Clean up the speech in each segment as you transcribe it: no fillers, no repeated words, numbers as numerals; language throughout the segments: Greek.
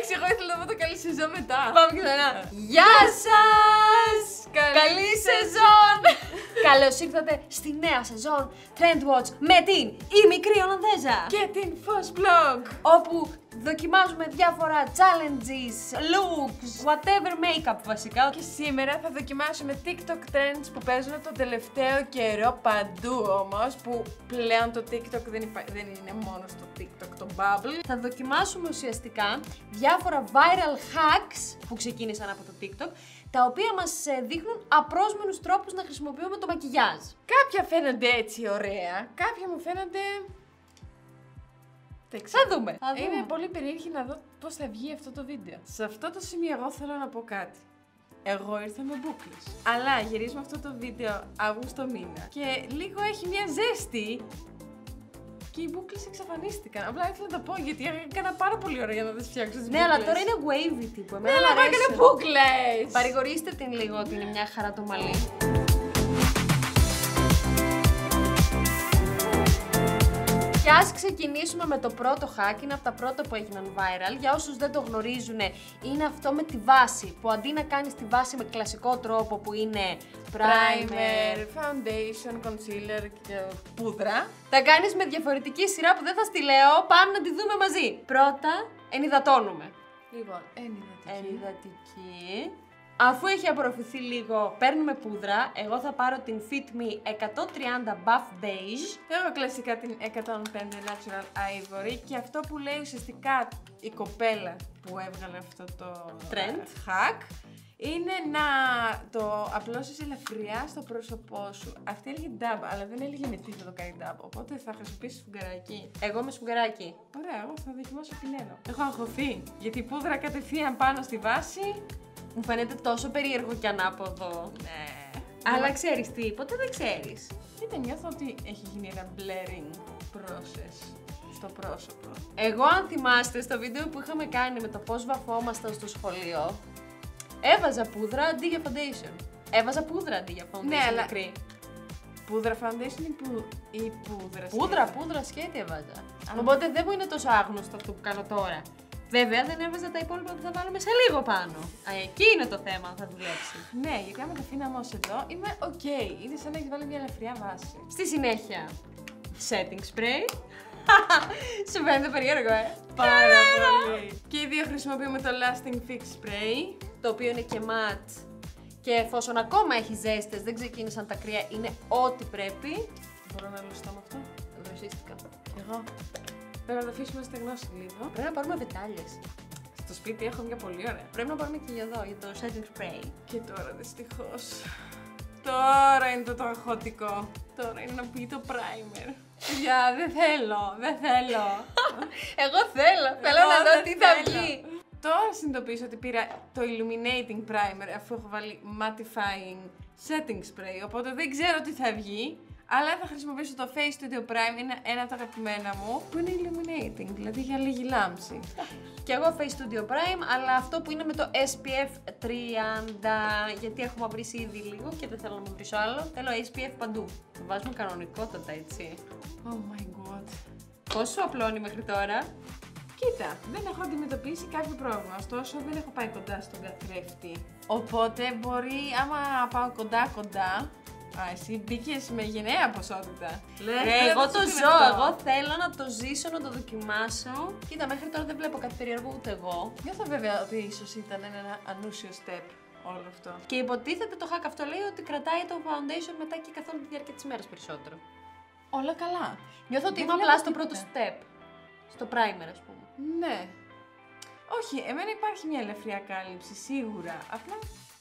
Εντάξει, εγώ ήθελα να δω το καλή σεζόν μετά. Πάμε ξανά. Γεια σας! Καλή σεζόν! Καλώς ήρθατε στη νέα σεζόν Trend Watch με την η μικρή Ολλανδέζα Και την Fos Blog, όπου δοκιμάζουμε διάφορα challenges, looks, whatever makeup βασικά. και σήμερα θα δοκιμάσουμε TikTok trends που παίζουν τον τελευταίο καιρό παντού όμως, που πλέον το TikTok δεν είναι μόνο στο TikTok, το bubble. Θα δοκιμάσουμε ουσιαστικά διάφορα viral hacks που ξεκίνησαν από το TikTok, τα οποία μας δείχνουν απρόσμενους τρόπους να χρησιμοποιούμε το μακιγιάζ. Κάποια φαίνονται έτσι ωραία, κάποια μου φαίνονται... Δεν ξέρω. Θα δούμε. Είναι πολύ περίεργη να δω πώς θα βγει αυτό το βίντεο. Σε αυτό το σημείο εγώ θέλω να πω κάτι. Εγώ ήρθα με μπούκλες. Αλλά γυρίζουμε αυτό το βίντεο Αύγουστο μήνα και λίγο έχει μια ζέστη και οι μπούκλες εξαφανίστηκαν. Απλά ήθελα να το πω γιατί έκανα πάρα πολύ ωραία για να τις φτιάξω τις μπούκλες. Ναι, αλλά τώρα είναι wavy τύπου. Ναι, αλλά εγώ έκανα μπούκλες! Παρηγορήστε την λίγο ότι είναι μια χαρά το μαλλί. Και ας ξεκινήσουμε με το πρώτο hack, είναι από τα πρώτα που έγιναν viral. Για όσους δεν το γνωρίζουν, είναι αυτό με τη βάση, που αντί να κάνεις τη βάση με κλασικό τρόπο που είναι primer, foundation, concealer και πούδρα, τα κάνεις με διαφορετική σειρά που δεν θα στη λέω, πάμε να τη δούμε μαζί. Πρώτα, ενυδατώνουμε. λοιπόν, Ενυδατική. Αφού έχει απορροφηθεί λίγο, παίρνουμε πούδρα. Εγώ θα πάρω την Fit Me 130 Buff Beige. έχω κλασικά την 105 Natural Ivory και αυτό που λέει ουσιαστικά η κοπέλα που έβγαλε αυτό το Trend hack είναι να το απλώσεις ελαφριά στο πρόσωπό σου. Αυτή έλεγε dab, αλλά δεν έλεγε με τι θα το κάνει dab, οπότε θα χρησιμοποιήσεις σφουγγαράκι. Εγώ με σφουγγαράκι. Ωραία, εγώ θα δοκιμάσω πινέλο. Έχω αγχωθεί, γιατί η πούδρα κατευθείαν πάνω στη βάση. Μου φαίνεται τόσο περίεργο και ανάποδο. Ναι. Αλλά ξέρεις τι, ποτέ δεν ξέρεις. Κοίτα, νιώθω ότι έχει γίνει ένα blurring process στο πρόσωπο. Εγώ, αν θυμάστε, στο βίντεο που είχαμε κάνει με το πώς βαφόμασταν στο σχολείο, έβαζα πούδρα αντί για foundation. Έβαζα πούδρα αντί για foundation. Ναι, αλλά μικρή. Πούδρα foundation ή πούδρα Πούδρα σκέτη έβαζα. Οπότε δεν μου είναι τόσο άγνωστο αυτό που κάνω τώρα. Βέβαια δεν έβαζα τα υπόλοιπα που θα βάλουμε σε λίγο πάνω. Εκεί είναι το θέμα, αν θα δουλέψει. Ναι, γιατί άμα το αφήναμε ως εδώ, είμαι ok. Είναι σαν να έχει βάλει μια ελαφριά βάση. Στη συνέχεια, setting spray. Σου φαίνεται περίεργο, Πάρα πολύ. Και οι δύο χρησιμοποιούμε το Lasting Fix Spray. Το οποίο είναι και matte. Και εφόσον ακόμα έχει ζέστες, δεν ξεκίνησαν τα κρύα, είναι ό,τι πρέπει. Μπορώ να λουστώ με αυτό. Δροσίστηκα. Κι εγώ. Πρέπει να το αφήσουμε να στεγνώσει λίγο. Πρέπει να πάρουμε βετάλιες. Στο σπίτι έχω μια πολύ ωραία. Πρέπει να πάρουμε και για εδώ, για το setting spray. Και τώρα δυστυχώς. Τώρα είναι το αγχωτικό. Τώρα είναι να πει το primer. Για, δεν θέλω. Εγώ θέλω να δω τι θα βγει. Τώρα συνειδητοποιήσω ότι πήρα το Illuminating Primer αφού έχω βάλει Mattifying Setting Spray, οπότε δεν ξέρω τι θα βγει, αλλά θα χρησιμοποιήσω το Face Studio Prime, είναι ένα από τα αγαπημένα μου, που είναι Illuminating, δηλαδή για λίγη λάμψη. Και εγώ Face Studio Prime, αλλά αυτό που είναι με το SPF 30, γιατί έχω μαυρίσει ήδη λίγο και δεν θέλω να μαυρίσω άλλο, θέλω SPF παντού. Το βάζουμε κανονικότατα, έτσι. Oh my god. Πώς σου απλώνει μέχρι τώρα? Κοίτα, δεν έχω αντιμετωπίσει κάποιο πρόβλημα, ωστόσο δεν έχω πάει κοντά στον καθρέφτη. Οπότε μπορεί, άμα πάω κοντά, εσύ μπήκες με γενναία ποσότητα. Εγώ το ζω, εγώ θέλω να το ζήσω, να το δοκιμάσω. Κοίτα, μέχρι τώρα δεν βλέπω κάτι περίεργο ούτε εγώ. Νιώθω βέβαια ότι ίσως ήταν ένα ανούσιο step όλο αυτό. Και υποτίθεται το hack αυτό λέει ότι κρατάει το foundation μετά και καθ' όλη τη διάρκεια της ημέρας περισσότερο. Όλα καλά. Νιώθω ότι Δεν είμαι βλέπω απλά στο τίποτα. πρώτο step. Στο primer, ας πούμε. Ναι. Όχι, εμένα υπάρχει μια ελευθερία κάλυψη, σίγουρα. Απλά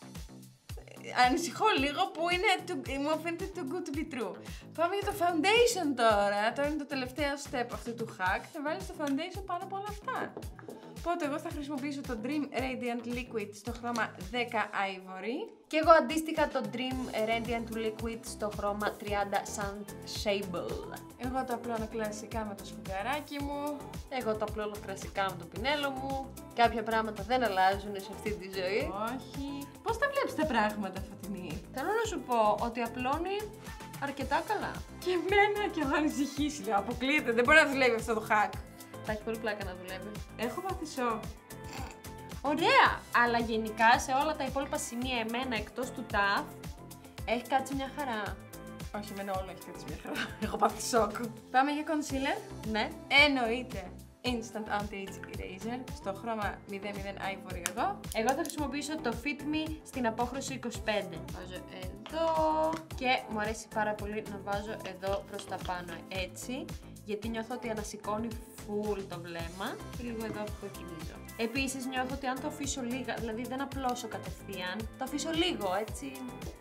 ανησυχώ λίγο που μου φαίνεται too good to be true. Πάμε για το foundation τώρα. Τώρα είναι το τελευταίο step αυτού του hack. Θα βάλεις το foundation πάνω από όλα αυτά. Οπότε εγώ θα χρησιμοποιήσω το Dream Radiant Liquid στο χρώμα 10 Ivory. Και εγώ αντίστοιχα το Dream Radiant Liquid στο χρώμα 30 Sunshable. Εγώ το απλώνω κλασικά με το σφουγγαράκι μου. Εγώ το απλώνω κλασικά με το πινέλο μου. Κάποια πράγματα δεν αλλάζουν σε αυτή τη ζωή. Όχι. Πώς τα βλέπεις τα πράγματα, Φωτεινή? Θέλω να σου πω ότι απλώνει αρκετά καλά. Και εμένα και εγώ ανησυχήσει, λέω. Αποκλείεται, δεν μπορεί να δουλεύει αυτό το hack. Θα έχει πολύ πλάκα να δουλεύει. Έχω πάθει σοκ. Ωραία! Αλλά γενικά σε όλα τα υπόλοιπα σημεία εμένα εκτός του ταφ έχει κάτσει μια χαρά. Όχι, εμένα όλο έχει κάτσει μια χαρά. Έχω πάθει σοκ. Πάμε για concealer. Ναι. Εννοείται. Instant Anti-Age Eraser στο χρώμα 00 Ivory εγώ. Εγώ θα χρησιμοποιήσω το Fit Me στην απόχρωση 25. Βάζω εδώ και μου αρέσει πάρα πολύ να βάζω εδώ προς τα πάνω έτσι, γιατί νιώθω ότι ανασηκώνει full το βλέμμα και λίγο εδώ που κοκκινίζω. Επίσης νιώθω ότι αν το αφήσω λίγα, δηλαδή δεν απλώσω κατευθείαν, το αφήσω λίγο έτσι,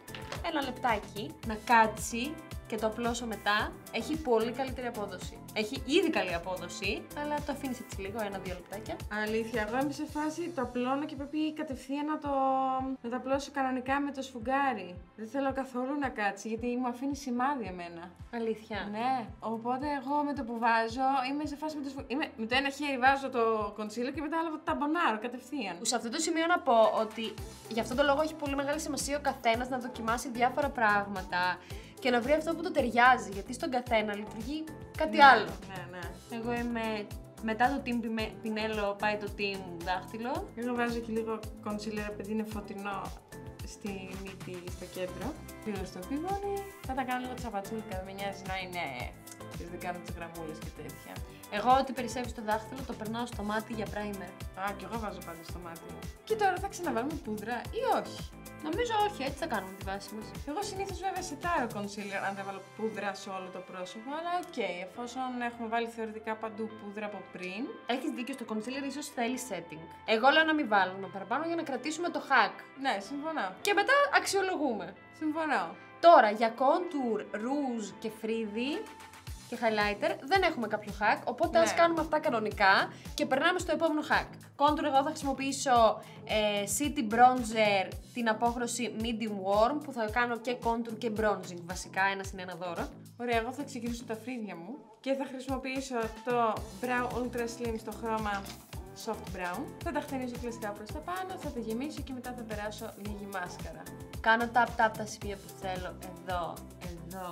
ένα λεπτάκι να κάτσει και το απλώσω μετά, έχει πολύ καλύτερη απόδοση. Έχει ήδη καλή απόδοση, αλλά το αφήνεις έτσι λίγο, 1-2 λεπτάκια. Αλήθεια, εγώ είμαι σε φάση το απλώνω και πρέπει κατευθείαν να το απλώσω κανονικά με το σφουγγάρι. Δεν θέλω καθόλου να κάτσει, γιατί μου αφήνει σημάδι εμένα. Αλήθεια. Ναι, οπότε εγώ με το που βάζω είμαι σε φάση με το σφουγγάρι. Με το ένα χέρι βάζω το concealer και μετά άλλο το ταμπονάρω κατευθείαν. Σε αυτό το σημείο να πω ότι γι' αυτόν τον λόγο έχει πολύ μεγάλη σημασία ο καθένας να δοκιμάσει διάφορα πράγματα και να βρει αυτό που το ταιριάζει, γιατί στον καθένα λειτουργεί κάτι άλλο. Ναι. Εγώ είμαι μετά το team πινέλο πάει το team δάχτυλο. Εγώ βάζω και λίγο concealer επειδή είναι φωτεινό στη μύτη, στο κέντρο. Λίγο στο πηγόνι. Θα τα κάνω λίγο τσαπατσούλικα, δεν με νοιάζει να είναι. Δεν κάνω τις γραμμούλες και τέτοια. Εγώ ό,τι περισσεύει στο δάχτυλο το περνάω στο μάτι για primer. Α, και εγώ βάζω πάντα στο μάτι. Και τώρα θα ξαναβάλουμε πούδρα ή όχι? Νομίζω όχι, έτσι θα κάνουμε τη βάση μας. Εγώ συνήθως βέβαια σετάρω concealer αν δεν βάλω πούδρα σε όλο το πρόσωπο, αλλά οκ, εφόσον έχουμε βάλει θεωρητικά παντού πούδρα από πριν. Έχεις δίκιο, στο concealer ίσως θέλει setting. Εγώ λέω να μην βάλουμε παραπάνω για να κρατήσουμε το hack. Ναι, συμφωνώ. Και μετά αξιολογούμε. Συμφωνώ. Τώρα για contour, rouge και φρύδι και highlighter δεν έχουμε κάποιο hack, οπότε ας κάνουμε αυτά κανονικά και περνάμε στο επόμενο hack. Contour εγώ θα χρησιμοποιήσω City Bronzer την απόχρωση Medium Warm που θα κάνω και contour και bronzing βασικά, ένα συν ένα δώρο. Ωραία, εγώ θα ξεκινήσω τα φρύδια μου και θα χρησιμοποιήσω το Brow Ultra Slim στο χρώμα Soft Brown. Θα τα χτενίσω κλασικά προς τα πάνω, θα τα γεμίσω και μετά θα περάσω λίγη μάσκαρα. Κάνω tap-tap τα σημεία που θέλω, εδώ, εδώ,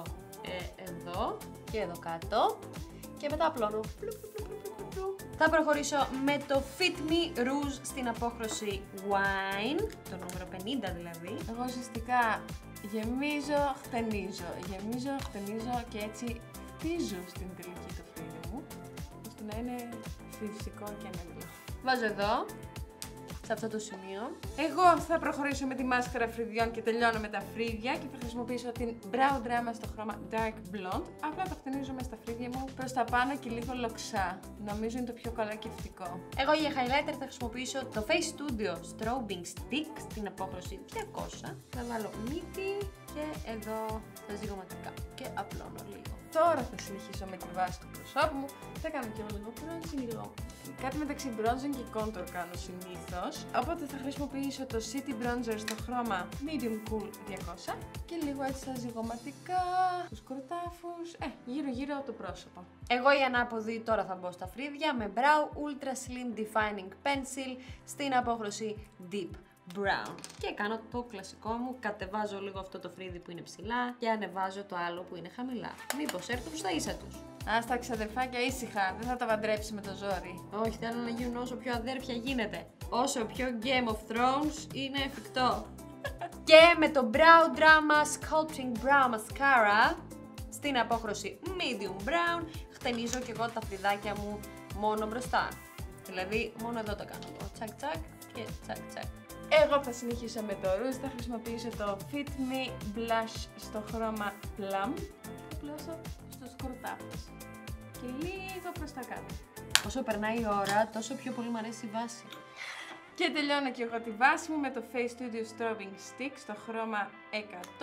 εδώ και εδώ κάτω και μετά απλώνω. Θα προχωρήσω με το Fit Me Rouge στην απόχρωση Wine, το νούμερο 50 δηλαδή. Εγώ ουσιαστικά γεμίζω, χτενίζω και έτσι χτίζω στην τελική το φρύδι μου, ώστε να είναι φυσικό και ανέμελο. Βάζω εδώ, σε αυτό το σημείο. Εγώ θα προχωρήσω με τη μάσκαρα φρυδιών και τελειώνω με τα φρύδια και θα χρησιμοποιήσω την Brow Drama στο χρώμα Dark Blonde. Απλά το χτενίζω μέσα στα φρύδια μου προς τα πάνω και λίγο λοξά. Νομίζω είναι το πιο καλό και ευτικό. Εγώ για highlighter θα χρησιμοποιήσω το Face Studio Strobing Stick στην απόχρωση 200. Θα βάλω μύτη και εδώ τα ζυγωματικά και απλώνω λίγο. Τώρα θα συνεχίσω με τη βάση του προσώπου μου. Θα κάνω και λίγο bronzing, κάτι μεταξύ bronzing και contour κάνω συνήθως. Οπότε θα χρησιμοποιήσω το City Bronzer στο χρώμα Medium Cool 200 και λίγο έτσι τα ζυγωματικά, τους κορτάφους, γύρω το πρόσωπο. Εγώ η ανάποδη τώρα θα μπω στα φρύδια με Brow Ultra Slim Defining Pencil στην απόχρωση Deep Brown. Και κάνω το κλασικό μου, κατεβάζω λίγο αυτό το φρύδι που είναι ψηλά και ανεβάζω το άλλο που είναι χαμηλά. Μήπως έρθουν στα ίσα τους. Άστα ξαδερφάκια ήσυχα, δεν θα τα παντρέψει με το ζόρι. Όχι, θέλω να γίνουν όσο πιο αδέρφια γίνεται. Όσο πιο Game of Thrones είναι εφικτό. Και με το Brow Drama Sculpting Brow Mascara στην απόχρωση Medium Brown χτενίζω και εγώ τα φρυδάκια μου μόνο μπροστά. Δηλαδή μόνο εδώ τα κάνω. Τσακ τσακ και τσακ τσακ. Εγώ θα συνεχίσω με το rouge, θα χρησιμοποιήσω το Fit Me Blush στο χρώμα Plum. Θα πλώσω στους κορτάφους και λίγο προς τα κάτω. Όσο περνάει η ώρα, τόσο πιο πολύ μου αρέσει η βάση. Και τελειώνω και εγώ τη βάση μου με το Face Studio Strobing Stick στο χρώμα 100.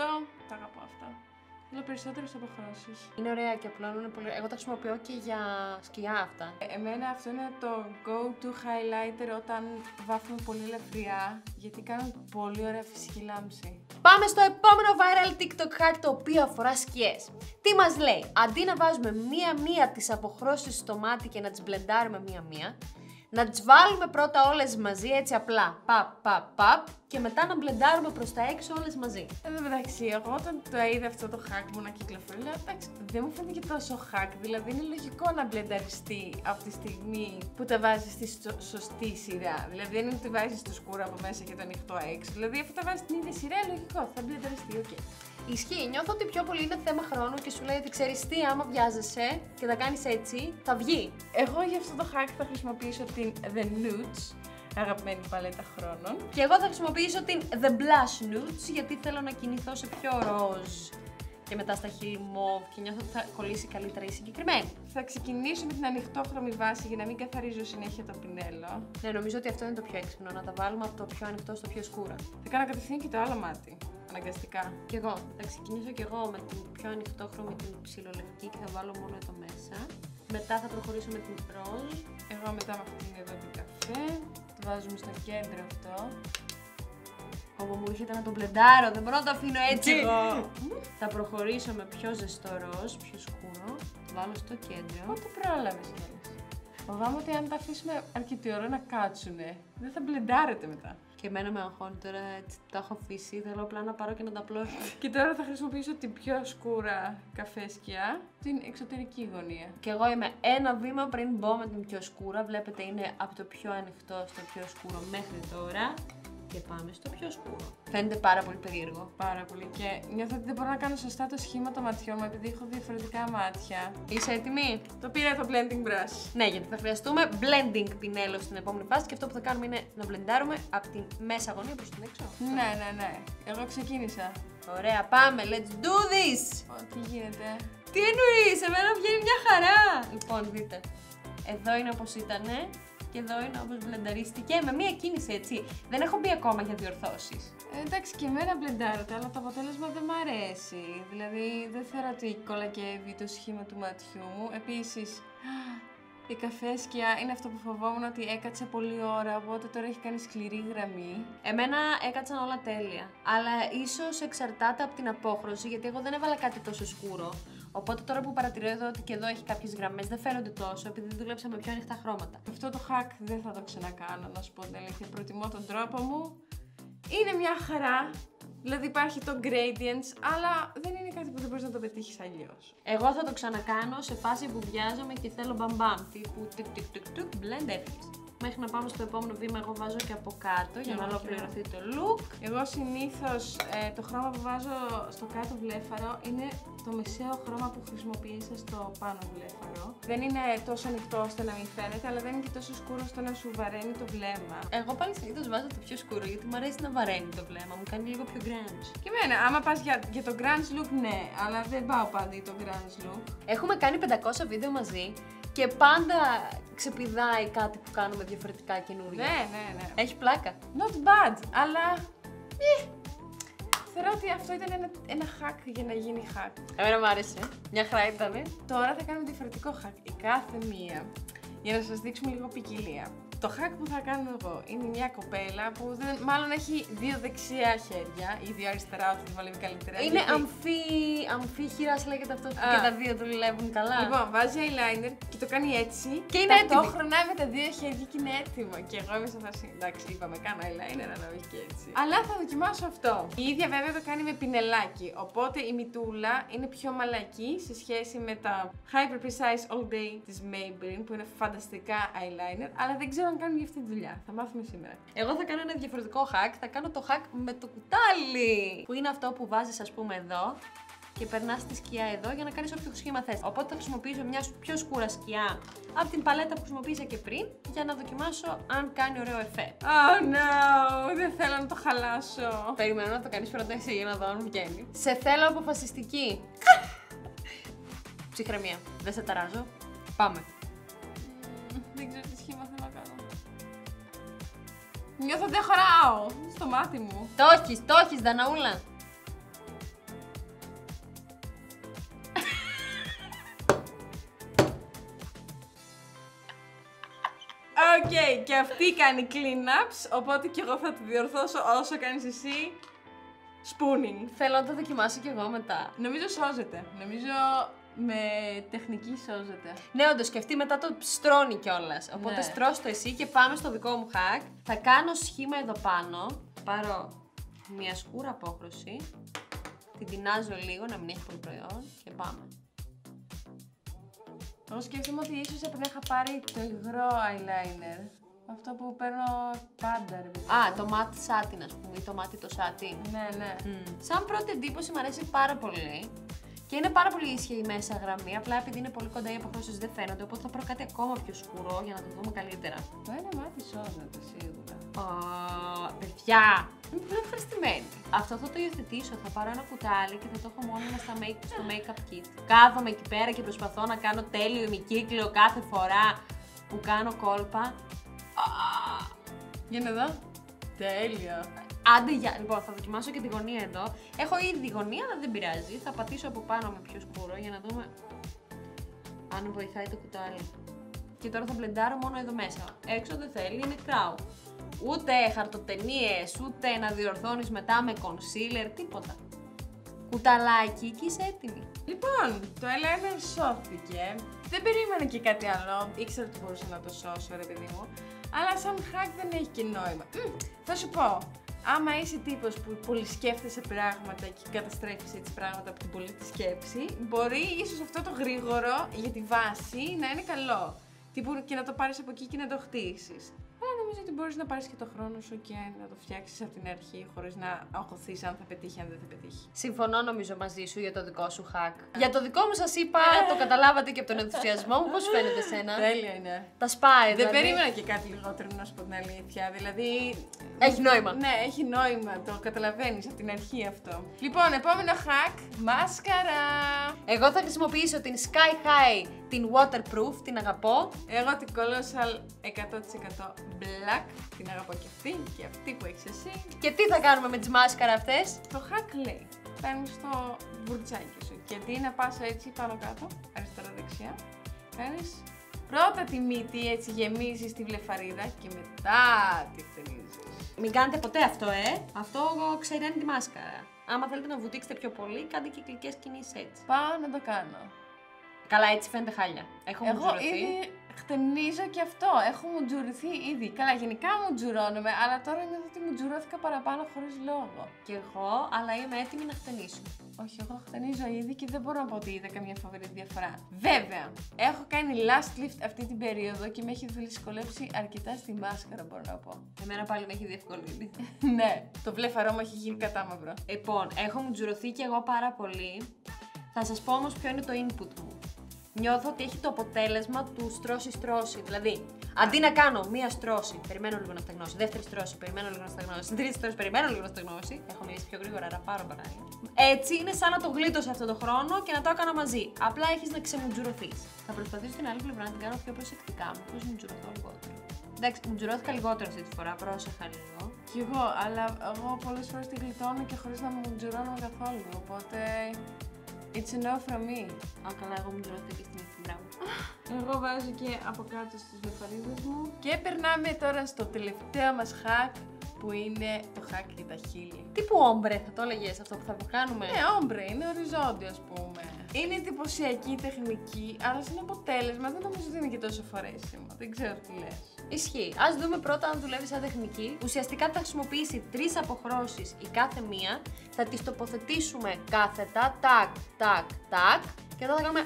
Το αγαπώ αυτό. Θέλω περισσότερες αποχρώσεις. Είναι ωραία και απλώνουν πολύ. Εγώ τα χρησιμοποιώ και για σκιά αυτά. Εμένα αυτό είναι το go-to highlighter όταν βάφουμε πολύ ελαφριά, γιατί κάνουν πολύ ωραία φυσική λάμψη. Πάμε στο επόμενο viral TikTok hack, το οποίο αφορά σκιές. Τι μας λέει? Αντί να βάζουμε μία-μία τις αποχρώσεις στο μάτι και να τις μπλεντάρουμε μία-μία, Να τις βάλουμε πρώτα όλες μαζί, έτσι απλά. Παπ. Και μετά να μπλεντάρουμε προς τα έξω όλες μαζί. Εν τω μεταξύ, εγώ όταν το είδα αυτό το hack μου να κυκλοφορεί, λέω εντάξει, δεν μου φαίνεται και τόσο hack. Δηλαδή, είναι λογικό να μπλενταριστεί από τη στιγμή που τα βάζει στη σωστή σειρά. Δηλαδή, δεν είναι ότι βάζει το σκούρο από μέσα και το ανοιχτό έξω. Δηλαδή, αφού τα βάζει στην ίδια σειρά, λογικό, θα μπλενταριστεί, οκ. Ισχύει, νιώθω ότι πιο πολύ είναι θέμα χρόνου και σου λέει ότι ξέρεις τι, άμα βιάζεσαι και τα κάνεις έτσι, θα βγει. Εγώ για αυτό το hack θα χρησιμοποιήσω την The Nudes, αγαπημένη παλέτα χρόνων. Και εγώ θα χρησιμοποιήσω την The Blush Nudes γιατί θέλω να κινηθώ σε πιο ροζ και μετά στα χείλη μοβ και νιώθω ότι θα κολλήσει καλύτερα η συγκεκριμένη. Θα ξεκινήσω με την ανοιχτόχρωμη βάση για να μην καθαρίζω συνέχεια το πινέλο. Ναι, νομίζω ότι αυτό είναι το πιο έξυπνο, να τα βάλουμε από το πιο ανοιχτό στο πιο σκούρο. Θα κάνω κατευθείαν και το άλλο μάτι. Αναγκαστικά. Κι εγώ. Θα ξεκινήσω κι εγώ με την πιο ανοιχτόχρωμη, την ψιλολευκή και θα βάλω μόνο εδώ μέσα. Μετά θα προχωρήσω με την ροζ. Εγώ μετά με αυτήν εδώ την καφέ. Το βάζουμε στο κέντρο αυτό. Όπου μου έρχεται να το μπλεντάρω, δεν μπορώ να το αφήνω έτσι εγώ. Θα προχωρήσω με πιο ζεστό ροζ, πιο σκούρο. Το βάλω στο κέντρο. Πότε πρόλαβες κιόλας. Φοβάμαι ότι αν τα αφήσουμε αρκετή ώρα να κάτσουνε, δεν θα μπλεντάρετε μετά. Και εμένα με αγχώνει τώρα, έτσι, τα έχω αφήσει, θέλω απλά να πάρω και να τα πλώσω. Και τώρα θα χρησιμοποιήσω την πιο σκούρα καφέ σκιά, την εξωτερική γωνία. Και εγώ είμαι ένα βήμα πριν μπω με την πιο σκούρα, βλέπετε είναι από το πιο ανοιχτό στο πιο σκούρο μέχρι τώρα. Και πάμε στο πιο σκούρο. Φαίνεται πάρα πολύ περίεργο. Πάρα πολύ. Και νιώθω ότι δεν μπορώ να κάνω σωστά το σχήμα των ματιών μου επειδή έχω διαφορετικά μάτια. Είσαι έτοιμη? Το πήρα το blending brush. Ναι, γιατί θα χρειαστούμε blending πινέλο στην επόμενη φάση και αυτό που θα κάνουμε είναι να μπλεντάρουμε από τη μέσα γωνία προς την έξω. Ναι. Εγώ ξεκίνησα. Ωραία, πάμε. Let's do this! Τι γίνεται. Τι εννοείς, εμένα βγαίνει μια χαρά! Λοιπόν, δείτε. Εδώ είναι όπως ήτανε. Και εδώ είναι όπως μπλενταρίστηκε με μία κίνηση, έτσι. Δεν έχω μπει ακόμα για διορθώσεις. Εντάξει, και εμένα μπλεντάρεται, αλλά το αποτέλεσμα δεν μ' αρέσει. Δηλαδή, δεν θεωρώ ότι κολακεύει το σχήμα του ματιού μου. Επίσης, η καφέσκια είναι αυτό που φοβόμουν ότι έκατσε πολλή ώρα, οπότε τώρα έχει κάνει σκληρή γραμμή. Εμένα έκατσαν όλα τέλεια. Αλλά ίσως εξαρτάται από την απόχρωση, γιατί εγώ δεν έβαλα κάτι τόσο σκούρο. Οπότε τώρα που παρατηρώ εδώ ότι και εδώ έχει κάποιες γραμμές, δεν φαίνονται τόσο επειδή δούλεψα με πιο ανοιχτά χρώματα. Αυτό το hack δεν θα το ξανακάνω, να σου πω την αλήθεια. Προτιμώ τον τρόπο μου. Είναι μια χαρά. Δηλαδή υπάρχει το gradients, αλλά δεν είναι κάτι που δεν μπορείς να το πετύχεις αλλιώς. Εγώ θα το ξανακάνω σε φάση που βιάζομαι και θέλω μπαμπαμ. Τύπου τικ blend έφυγες. Μέχρι να πάμε στο επόμενο βήμα, εγώ βάζω και από κάτω για να ολοκληρωθεί το look. Εγώ συνήθως το χρώμα που βάζω στο κάτω βλέφαρο είναι το μεσαίο χρώμα που χρησιμοποίησα στο πάνω βλέφαρο. Δεν είναι τόσο ανοιχτό ώστε να μην φαίνεται, αλλά δεν είναι και τόσο σκούρο ώστε να σου βαραίνει το βλέμμα. Εγώ πάλι συνήθως βάζω το πιο σκούρο γιατί μου αρέσει να βαραίνει το βλέμμα, μου κάνει λίγο πιο grunge. Και εμένα, άμα πας για το grunge look, ναι, αλλά δεν πάω πάντα το grunge look. Έχουμε κάνει 500 βίντεο μαζί. Και πάντα ξεπηδάει κάτι που κάνουμε διαφορετικά καινούργια. Ναι. Έχει πλάκα. Not bad, αλλά θεωρώ ότι αυτό ήταν ένα hack για να γίνει hack. Εμένα μου άρεσε. Μια χαρά ήτανε. Τώρα θα κάνουμε διαφορετικό hack. Η κάθε μία, για να σας δείξουμε λίγο ποικιλία. Το hack που θα κάνω εγώ είναι μια κοπέλα που μάλλον έχει δύο δεξιά χέρια ή δύο αριστερά, όσο τη βολεύει καλύτερα. Είναι αμφίχειρας λέγεται αυτό και τα δύο δουλεύουν καλά. Λοιπόν, βάζει eyeliner και το κάνει έτσι. Και είναι έτοιμη. Ταυτόχρονα με τα δύο χέρια και είναι έτοιμο. Και εγώ είμαι σε φάση. Εντάξει, είπαμε, κάνω eyeliner, αλλά όχι και έτσι. Αλλά θα δοκιμάσω αυτό. Η ίδια βέβαια το κάνει με πινελάκι. Οπότε η μητούλα είναι πιο μαλακή σε σχέση με τα Hyper Precise All Day της Maybelline που είναι φανταστικά eyeliner. Αλλά δεν ξέρω αν κάνουν για αυτή τη δουλειά. Θα μάθουμε σήμερα. Εγώ θα κάνω ένα διαφορετικό hack. Θα κάνω το hack με το κουτάλι. Που είναι αυτό που βάζεις, ας πούμε, εδώ και περνάς τη σκιά εδώ για να κάνεις όποιο σχήμα θες. Οπότε θα χρησιμοποιήσω μια πιο σκούρα σκιά από την παλέτα που χρησιμοποίησα και πριν για να δοκιμάσω αν κάνει ωραίο εφέ. Oh no! Δεν θέλω να το χαλάσω. Περιμένω να το κάνεις πρώτα εσύ για να δω αν βγαίνει. Σε θέλω αποφασιστική. Ψυχραιμία. Δεν σε ταράζω. Πάμε. Δεν ξέρω τι σχήμα θέλω να κάνω. Νιώθω ότι δεν χωράω στο μάτι μου. Το έχεις, Δαναούλα. Οκ, και αυτή κάνει clean-ups, οπότε και εγώ θα τη διορθώσω όσο κάνεις εσύ. Spooning. Θέλω να το δοκιμάσω κι εγώ μετά. Νομίζω σώζεται. Νομίζω με τεχνική σώζεται. Ναι, όντως, και αυτή μετά το στρώνει κιόλας. Οπότε Ναι. στρώσ' το εσύ και πάμε στο δικό μου hack. Θα κάνω σχήμα εδώ πάνω. Πάρω μια σκούρα απόχρωση. Την τεινάζω λίγο, να μην έχει πολύ προϊόν. Και πάμε. Εγώ σκέφτομαι ότι ίσως έπρεπε να είχα πάρει το υγρό eyeliner. Αυτό που παίρνω πάντα, ρε παιδί. Α, το matte satin, ας πούμε, ή το μάτι το satin. Ναι, ναι. Σαν πρώτη εντύπωση μου αρέσει πάρα πολύ. Και είναι πάρα πολύ ίσχυη η μέσα γραμμή. Απλά επειδή είναι πολύ κοντά οι αποχρώσεις δεν φαίνονται. Οπότε θα πάρω κάτι ακόμα πιο σκούρο για να το δούμε καλύτερα. Το ένα μάτι σώζεται σίγουρα. Παιδιά! Είμαι πολύ ευχαριστημένη. Αυτό θα το υιοθετήσω. Θα πάρω ένα κουτάλι και θα το έχω μόνιμα στο make-up kit. Κάθομαι εκεί πέρα και προσπαθώ να κάνω τέλειο ημικύκλιο κάθε φορά που κάνω κόλπα. Για να δω. Τέλειο. Άντε για. Λοιπόν, θα δοκιμάσω και τη γωνία εδώ. Έχω ήδη γωνία, αλλά δεν πειράζει. Θα πατήσω από πάνω με πιο σκούρο για να δούμε αν βοηθάει το κουτάλι. Και τώρα θα μπλεντάρω μόνο εδώ μέσα. Έξω δεν θέλει, είναι crown. Ούτε χαρτοτενίες, ούτε να διορθώνεις μετά με concealer, τίποτα. Κουταλάκι και είσαι έτοιμη. Λοιπόν, το eyeliner σώθηκε. Δεν περίμενα και κάτι άλλο. Ήξερα ότι μπορούσα να το σώσω, ρε παιδί μου. Αλλά σαν hack δεν έχει και νόημα. Θα σου πω. Άμα είσαι τύπος που πολύ σκέφτεσαι πράγματα και καταστρέφεις έτσι πράγματα από την πολλή τη σκέψη, μπορεί ίσως αυτό το γρήγορο για τη βάση να είναι καλό. Τύπου και να το πάρεις από εκεί και να το χτίσεις. Αλλά νομίζω ότι μπορείς να πάρεις και το χρόνο σου και να το φτιάξεις από την αρχή χωρίς να αγχωθείς αν θα πετύχει, αν δεν θα πετύχει. Συμφωνώ νομίζω μαζί σου για το δικό σου hack. Για το δικό μου σας είπα, το καταλάβατε και από τον ενθουσιασμό μου. Πώς φαίνεται σένα? Τέλεια είναι. Τα σπάει, Δεν δηλαδή. περίμενα και κάτι λιγότερο, να σου πω την αλήθεια. Δηλαδή. Έχει νόημα. Ναι, έχει νόημα. Το καταλαβαίνεις από την αρχή αυτό. Λοιπόν, επόμενο hack. Μάσκαρα. Εγώ θα χρησιμοποιήσω την Sky High, την Waterproof, την αγαπώ. Εγώ την Colossal 100% Black. Την αγαπώ και αυτή που έχεις εσύ. Και τι θα κάνουμε με τις μάσκαρα αυτές? Το hack λέει. Παίρνεις το μπουρτσάκι σου. Και αντί να πας έτσι πάνω κάτω, αριστερά-δεξιά, κάνεις πρώτα τη μύτη, έτσι γεμίζεις τη βλεφαρίδα και μετά τη χτενίζεις. Μην κάνετε ποτέ αυτό, Αυτό ξεραίνει τη μάσκαρα. Άμα θέλετε να βουτήξετε πιο πολύ, κάντε κυκλικές κινήσεις έτσι. Πάω να το κάνω. Καλά, έτσι φαίνεται χάλια. Έχω Εγώ μουτζουρωθεί. ήδη χτενίζω και αυτό. Έχω μουτζουρωθεί ήδη. Καλά, γενικά μουτζουρώνομαι, αλλά τώρα νιώθω ότι μουτζουρώθηκα παραπάνω χωρίς λόγο. Κι εγώ, αλλά είμαι έτοιμη να χτενίσω. Όχι, εγώ χτενίζω ήδη και δεν μπορώ να πω ότι είδα καμία φοβερή διαφορά. Βέβαια, έχω κάνει last lift αυτή την περίοδο και με έχει δυσκολέψει αρκετά στη μάσκαρα, μπορώ να πω. Εμένα πάλι με έχει διευκολύνει. Ναι, το βλέφαρό μου έχει γίνει κατάμαυρο. Λοιπόν, έχω μουτζουρωθεί κι εγώ πάρα πολύ. Θα σας πω όμως ποιο είναι το input μου. Νιώθω ότι έχει το αποτέλεσμα του στρώση-στρώση. Δηλαδή, αντί να κάνω μία στρώση, περιμένω λίγο να στεγνώσει. Δεύτερη στρώση, περιμένω λίγο να στεγνώσει. Τρίτη στρώση, περιμένω λίγο να στεγνώσει. Έχω μιλήσει πιο γρήγορα, άρα πάρω μπαγάρια. Έτσι είναι σαν να το γλίτωσα αυτό το χρόνο και να το έκανα μαζί. Απλά έχεις να ξεμουτζουρωθείς. Θα προσπαθήσω την άλλη πλευρά να την κάνω πιο προσεκτικά. Μήπως μουτζουρωθώ λιγότερο. Εντάξει, μουτζουρώθηκα λιγότερο αυτή τη φορά, πρόσεχα λίγο. Κι εγώ, αλλά εγώ πολλές φορές την γλιτώνω και χωρίς να μου μουτζουρώνω καθόλου. Οπότε. It's a no from me. Α, καλά, εγώ μουτζουρώθηκα και στην ευθύμπρα μου. Εγώ βάζω και από κάτω στις βλεφαρίδες μου. Και περνάμε τώρα στο τελευταίο μας hack, που είναι το hack για τα χείλη. Τύπου όμπρε θα το έλεγες αυτό που θα το κάνουμε. Ναι, όμπρε, είναι οριζόντιο ας πούμε. Είναι εντυπωσιακή τεχνική, αλλά σαν αποτέλεσμα δεν νομίζω ότι είναι και τόσο φορέσιμο. Δεν ξέρω τι λες. Ισχύει. Ας δούμε πρώτα αν δουλεύει σαν τεχνική. Ουσιαστικά θα χρησιμοποιήσει 3 αποχρώσεις η κάθε μία. Θα τις τοποθετήσουμε κάθετα, τάκ, τάκ, τάκ. Και εδώ θα κάνουμε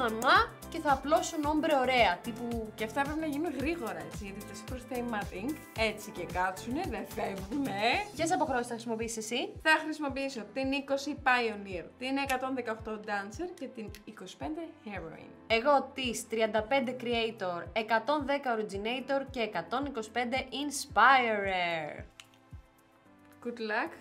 μα και θα απλώσουν όμπρε ωραία. Τύπου. Και αυτά πρέπει να γίνουν γρήγορα έτσι, γιατί το super stay matting έτσι και κάτσουνε, δεν φεύγουνε. Ποιες αποχρώσεις θα χρησιμοποιήσεις εσύ? Θα χρησιμοποιήσω την 20 Pioneer, την 118 Dancer και την 25 Heroine. Εγώ τις 35 Creator, 110 Originator και 125 Inspirer. Good luck.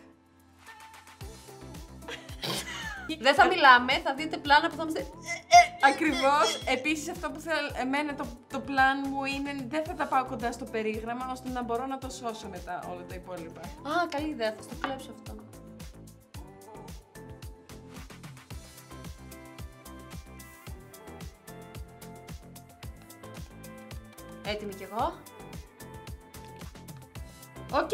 Δεν θα μιλάμε, θα δείτε πλάνα που θα είμαστε. Ακριβώς. Επίσης αυτό που θέλω, εμένα το πλάν μου είναι δεν θα τα πάω κοντά στο περίγραμμα ώστε να μπορώ να το σώσω μετά όλα τα υπόλοιπα. Α, καλή ιδέα, θα στο κλέψω αυτό. Έτοιμη κι εγώ. Οκ.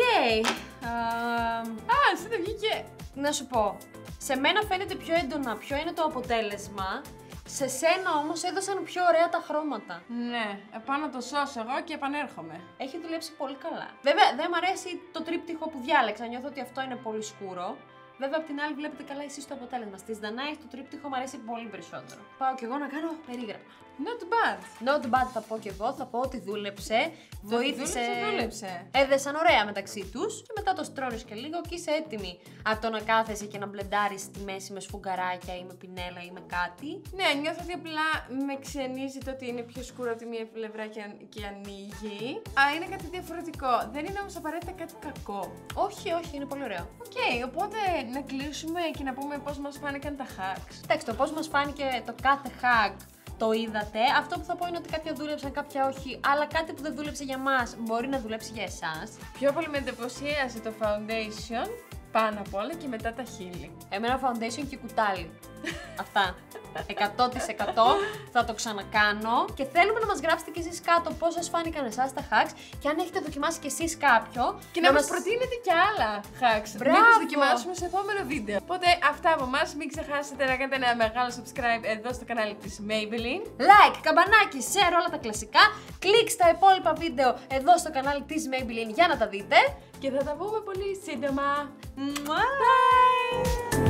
Εσύ δεν βγήκε. Να σου πω. Σε μένα φαίνεται πιο έντονα ποιο είναι το αποτέλεσμα. Σε σένα όμως έδωσαν πιο ωραία τα χρώματα. Ναι, πάω να το σώσω εγώ και επανέρχομαι. Έχει δουλέψει πολύ καλά. Βέβαια, δεν μου αρέσει το τρίπτυχο που διάλεξα. Νιώθω ότι αυτό είναι πολύ σκούρο. Βέβαια, απ' την άλλη, βλέπετε καλά εσείς το αποτέλεσμα. Στη Δανάη το τρίπτυχο μου αρέσει πολύ περισσότερο. Πάω κι εγώ να κάνω περίγραμμα. Not bad. Not bad θα πω κι εγώ, θα πω ότι δούλεψε. Βοήθησε. Δούλεψε. Έδεσαν ωραία μεταξύ τους και μετά το στρώνεις και λίγο και είσαι έτοιμη από το να κάθεσαι και να μπλεντάρεις στη μέση με σφουγγαράκια ή με πινέλα ή με κάτι. Ναι, νιώθω ότι απλά με ξενίζει το ότι είναι πιο σκούρο από τη μία πλευρά και ανοίγει. Είναι κάτι διαφορετικό. Δεν είναι όμως απαραίτητα κάτι κακό. Όχι, όχι, είναι πολύ ωραίο. Οκ, οπότε να κλείσουμε και να πούμε πώς μας φάνηκαν τα hacks. Εντάξει, το πώς μας φάνηκε το κάθε hack το είδατε. Αυτό που θα πω είναι ότι κάποια δούλεψαν, κάποια όχι, αλλά κάτι που δεν δούλεψε για μας μπορεί να δουλέψει για εσάς. Πιο πολύ με εντυπωσίασε το foundation πάνω απ' όλα και μετά τα χείλη. Εμένα foundation και κουτάλι. Αυτά. 100% θα το ξανακάνω και θέλουμε να μας γράψετε κι εσείς κάτω πώς σας φάνηκαν εσάς τα hacks και αν έχετε δοκιμάσει κι εσείς κάποιο. Και να μας προτείνετε κι άλλα hacks. Μπράβο! Μήπως δοκιμάσουμε σε επόμενο βίντεο. Οπότε αυτά από εμάς. Μην ξεχάσετε να κάνετε ένα μεγάλο subscribe εδώ στο κανάλι της Maybelline. Like, καμπανάκι, share, όλα τα κλασικά. Κλικ στα υπόλοιπα βίντεο εδώ στο κανάλι της Maybelline για να τα δείτε. Και θα τα πούμε πολύ σύντομα. Bye!